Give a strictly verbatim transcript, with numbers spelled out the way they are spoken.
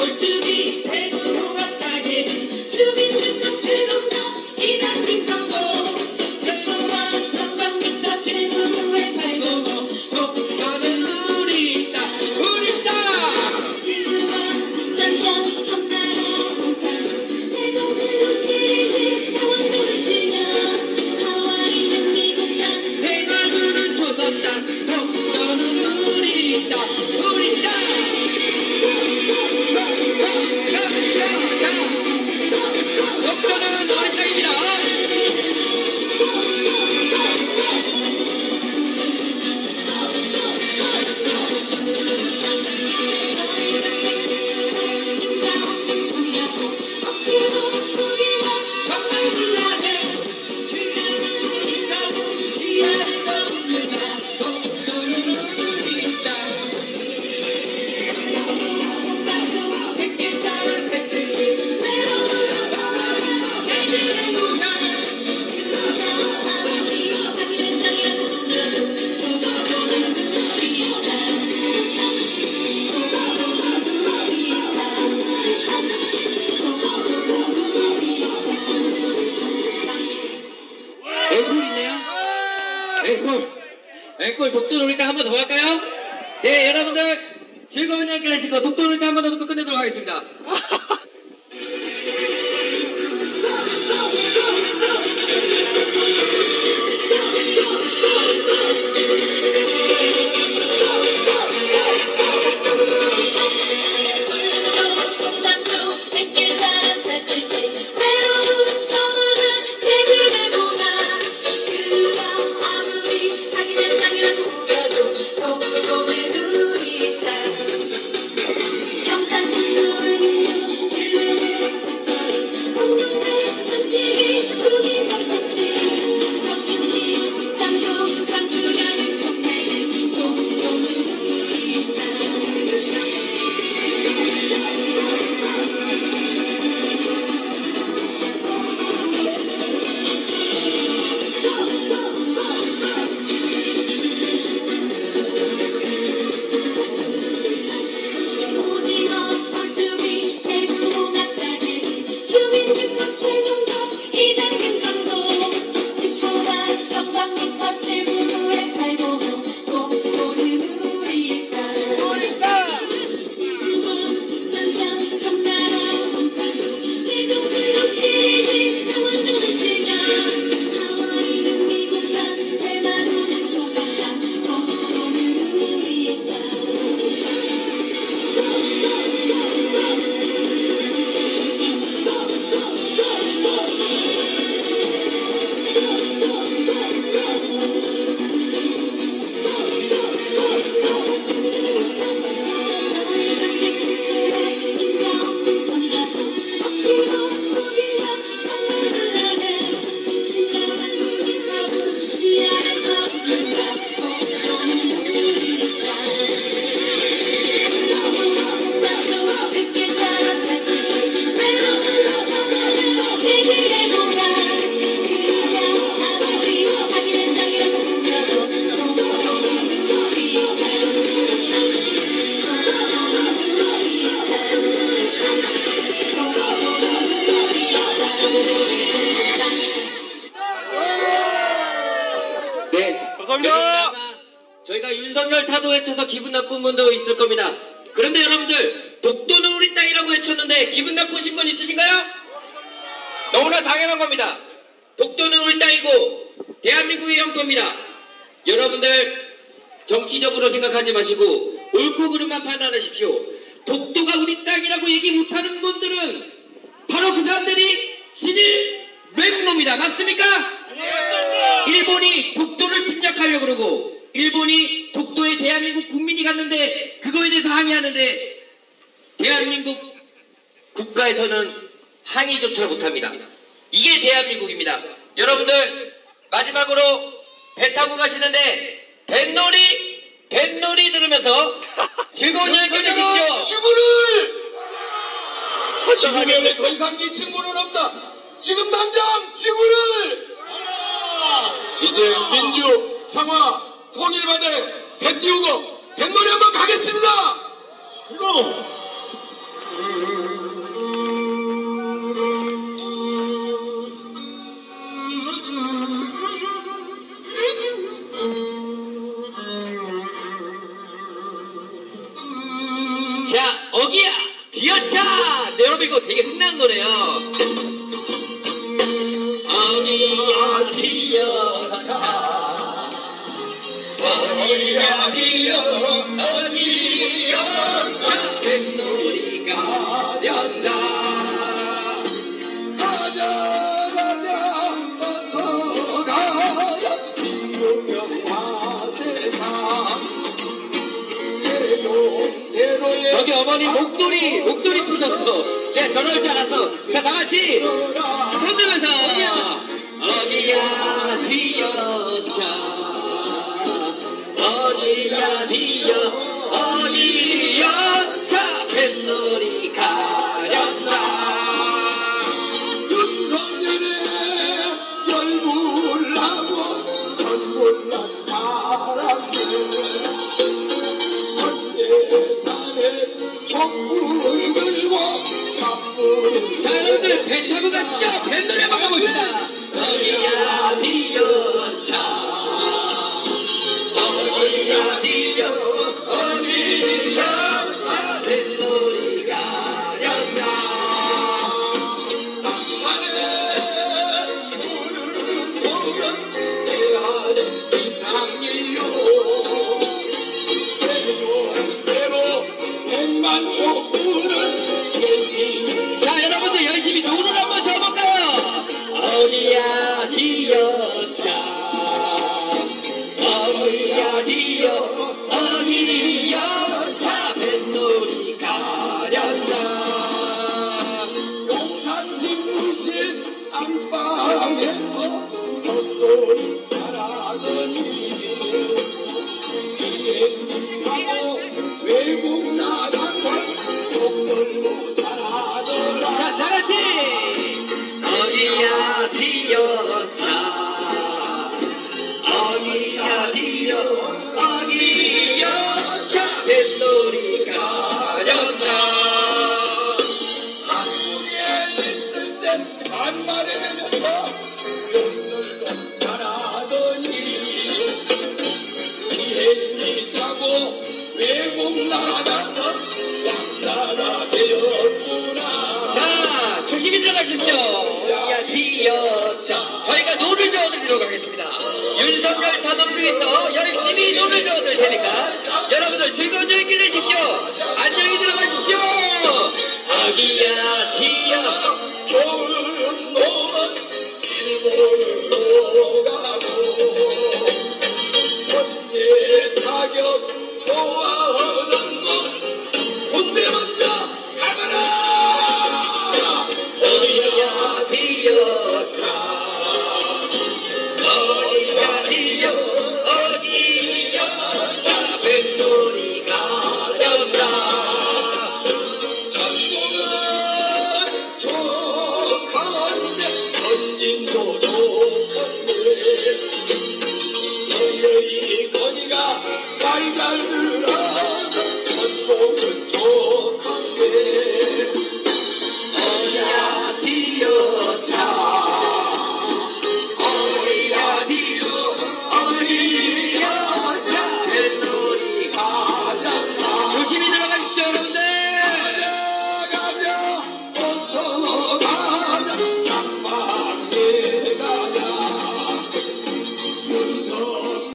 꼴뚜기 대구호가 따개비 주민등록 최종다 이장님 선고 최고와 한방부터 최고의 팔고고 독도는 우리 땅 우리 땅 지주와 십삼년 섬나라 우산 세종실로 티리 강원도를 지냐 하와이는 미국 땅 대마도는 조선 땅 독도는 우리 땅 우리 땅 독도는 우리 땅입니다. 정말 불나네 주변은 우리 서부 지하에서 웃는다 독도는 우리 땅 백길 따라 배치기 외로운 서울은 세계의 문화 그가 아무리 자기는 땅이라고 부르도 독도는 우리 땅 앵콜 있네요. 앵콜. 앵콜 독도는 우리 땅 한 번 더 할까요? 네, 여러분들 즐거운 연기 하시고 독도는 우리 땅 한 번 더 듣고 끝내도록 하겠습니다. 백길 따라 배치기 외로운 서울은 세계의 문화 그가 아무리 자기네 땅이라고 부르도 독도는 우리 땅 경상북도 울릉도 일릉은 국거리 동동대 삼식이 북이 삼십칠 경기도 십삼도 강수량은 천팔백 독도는 우리 땅 오징어 꼴뚜기 대구호가 따개비 주민등록 최종도 이장님 선고 십구와 경방부터 최고의 팔고고 독도는 우리 땅 지주와 십삼년 섬나라 우산도 세종실로 티리 강원도는 지냐 하와이는 미국 땅 대마도는 조선 땅 독도는 우리 땅 감사합니다. 저희가 윤석열 타도 외쳐서 기분 나쁜 분도 있을 겁니다. 그런데 여러분들 독도는 우리 땅이라고 외쳤는데 기분 나쁘신 분 있으신가요? 너무나 당연한 겁니다. 독도는 우리 땅이고 대한민국의 영토입니다. 여러분들 정치적으로 생각하지 마시고 옳고 그름만 판단하십시오. 독도가 우리 땅이라고 얘기 못하는 분들은 바로 그 사람들이 신일 외국노입니다. 맞습니까? 일본이 독도를 침략하려고 그러고 일본이 독도에 대한민국 국민이 갔는데 그거에 대해서 항의하는데 대한민국 국가에서는 항의조차 못합니다. 이게 대한민국입니다. 여러분들 마지막으로 배 타고 가시는데 뱃놀이 뱃놀이 들으면서 즐거운 여행 보내십시오. 지구를 지구면에 더 이상 이 친구는 없다. 지금 당장 지구를 이제 민주 평화 통일만에 배 띄우고 뱃놀이 한번 가겠습니다. 수고. 디어차! 네, 여러분 이거 되게 흔한 노래요. 어디야 디어차 어디야 디어 어디야 뱃놀이가 된다. 가자 가자 어서 가자 인류평화 세상 세종대로의 저기 어머니 목도리 목도리 푸셨어. 내가 전화 올 줄 알았어. 자, 다 같이 손 들면서 어디야 디어차 어디야 디어 어디야 차 뱃놀이 가련다. 윤석열의 열불나고 전불난 사람들 선대단에 촛불 들고 갑부를 자, 여러분들 배 타고 가시죠. 뱃놀이 한번 가봅시다. 어디야 디어차 어디야 디어 어디야 차 뱃놀이 가련다. 안에 푸른 푸른 대하는 이상일로 세종대로 백만 촛불은 계시 자, 여러분들 열심히 노를 한번 쳐볼까요? 어디야 디어차 어디야 디어 어디야 차 뱃놀이 가련다. 용산집무실 안방에서 헛소리 잘하더니 비행기 타고 외국 나가서 욕설로 잘하더라. 자, 다같이 어디야 디어차 어디야 디어 어디야 차 뱃놀이 가련다. 한국에 있을 땐 반말을 하면서 욕설도 잘하더니 비행기 타고 외국 나가서 왕나라 되었구나. 자, 조심히 들어가십시오. 어디야 디어차 저희가 노를 저어드리도록 하겠습니다. 윤석열 타도를 위해서 열심히 노를 저어드릴 테니까 여러분들 즐거운